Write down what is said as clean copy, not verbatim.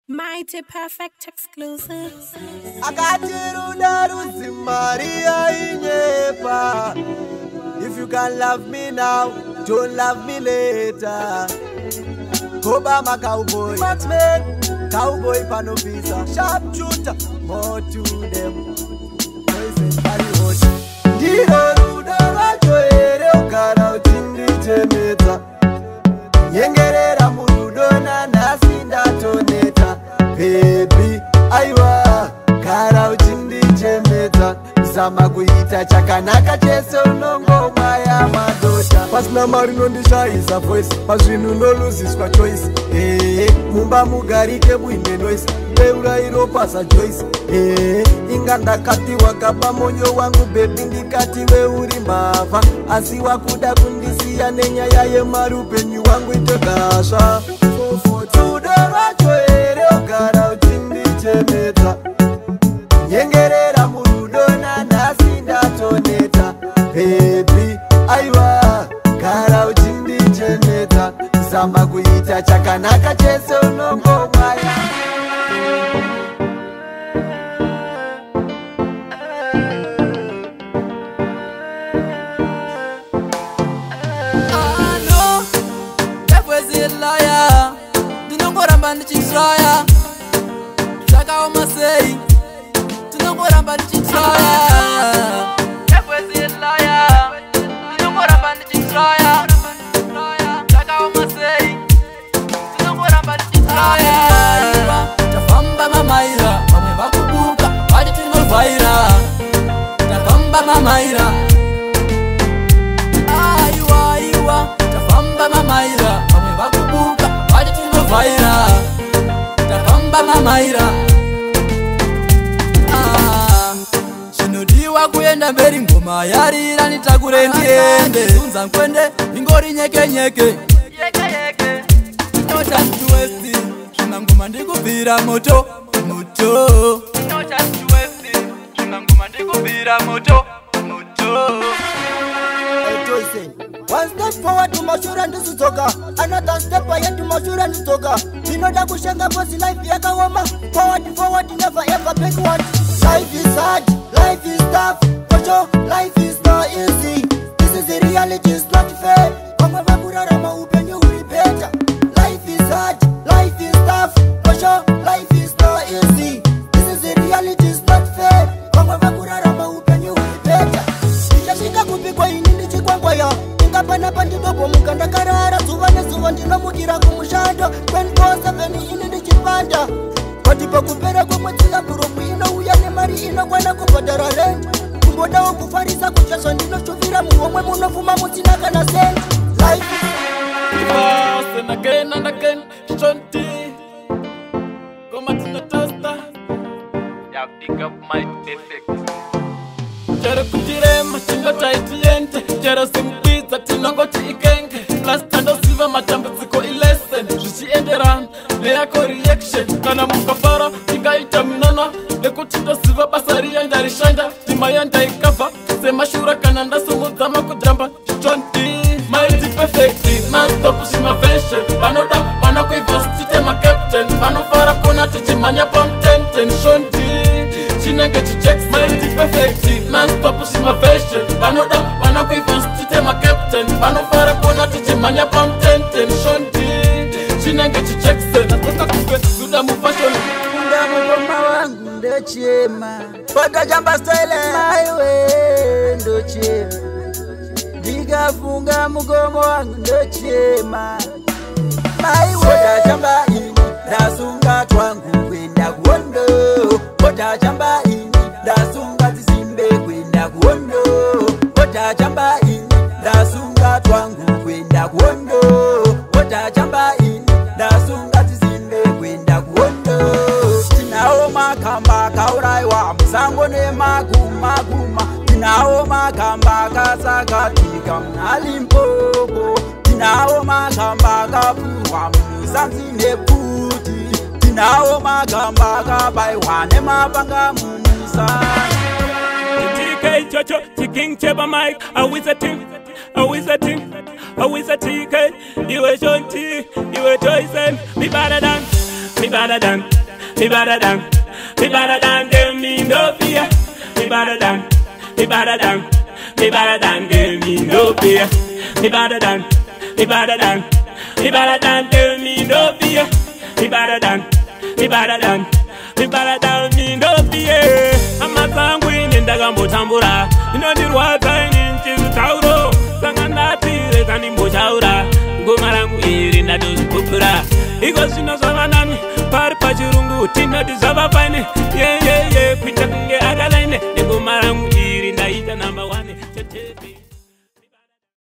Mighty perfect exclusive. If you can love me now, don't love me later. Obama cowboy, Maxman, cowboy panofisa, sharp shooter, more to them. Yengerera murudo na nasinda toneta. Baby, aiwa, kara uchindi chemeta. Zama kuita chakanaka cheso nongo maya madota. Pasna marino ndishaisa voice, pasvinu no loses kwa choice. Mumba mugarike buine noise, beura iro pasa choice. Inganda kati wakapa monyo wangu baby ndikati we uri mbava. Asi wakuda kundisia nenya yaye marupe nyu wangu itokasha. Tudora choere okara uchindi chemeta. Yengerera murudo na nasinda toneta. Baby, aiwa, kara uchindi chemeta. Zama kuita chakanaka cheso nongo maya. Liar, do not go around the chisraya. Chaka o masei, do not go around the chisraya. That was a liar, do not go around the chisraya. Chaka o masei, do not go around the chisraya. Tafamba mamaira, mame bakubuka, wadi tino vaira. Tafamba mamaira, aiwa, tafamba mamaira. Vaira, tafamba mamaira. Chinodiwa kuenda mberi ngoma yarira nitakure ndiende. Sunza nkwende ingori nyeke nyeke. No time to waste. Shuna ngoma ndikubvira moto moto. No time to waste. Shuna ngoma ndikubvira moto moto. One step forward to Mashura and Sutoka, another step ahead to Mashura and Sutoka. Tinoda kushanga boss life yaka wama. Forward, never ever backward. Life is hard, life is tough. For sure, life is not easy. This is the reality, it's not fair. Life is hard, life is tough. For sure, life is not easy. This is the reality, it's not fair. Pana pandidopo mukanda karara zuva nezuva ndinomukira kumushando 24/7 ini ndichipanda patipa kupera kwemwedzila buropu inouya nemari inokwana kubhadhara rent kumbodawo kufarisa kuchaswa ndinoshuvira muhomwe munofuma mutsina kana sent life and again and again shonti goma tinatosta ya pick up my effect jero kutirema tingotaitiente jero simpita tinongoti ikenge plus tando siva matambudziko ilesen zvichienderana neyako reaction kana mukafara tingaita minana nekuti ndosiva basa riya ndarishanda ndima yandaikavha semashura kana ndasumudzama kujamba shonti mighty perfect nonstop zvimaveshe vanoda vana kuivhasi chitema captain vanofara kona tichimhanya pamtenten shonti chinenge chichecks mighty perfect nonstop zvimaveshe vanoda vana kuivhasi chitema captain vanofara kona tichimhanya pamtenten shonti chinenge chicheksen nasoka kukwe suda mufashoni kunda mugoma wangu ndochema pata jamba style maiwe ndochema ndikafunga mugomo wangu ndochema maiwe pata jamba ini ndasunga twangu kwenda kuondo pata jamba ini ndasunga zisimbe kwenda kuondo pata jamba ini ndasunga twangu kwenda kuondo pata jamba ini ndasunga zisimbe kwenda kuondo tinawo makamba kauraiwa musango nemaguma tinawo makamba kasakatika mnalimpopo tinawo makamba kapurwa muzanzi neputi tinawo makamba kabaiwa nemapanga mumusana TK Chocho, King Cheba Mike, always a team, always a team, always a TK. You a Shonti, you a Joyce, me better than. me better than give me no fear. Me better than give me no fear. Me better than give me no fear. Me better than me no fear. I'm a sanguine in Dagamotambura. You know the water in Chitauro. Sanganati, Tanimbochaura. Gomarangu in the Dupura. Because you know Savanami, Parpachurungu, Tina de Zavapane. Yeah, Pitakunge Agaline. The Gomarangu in the Itanama.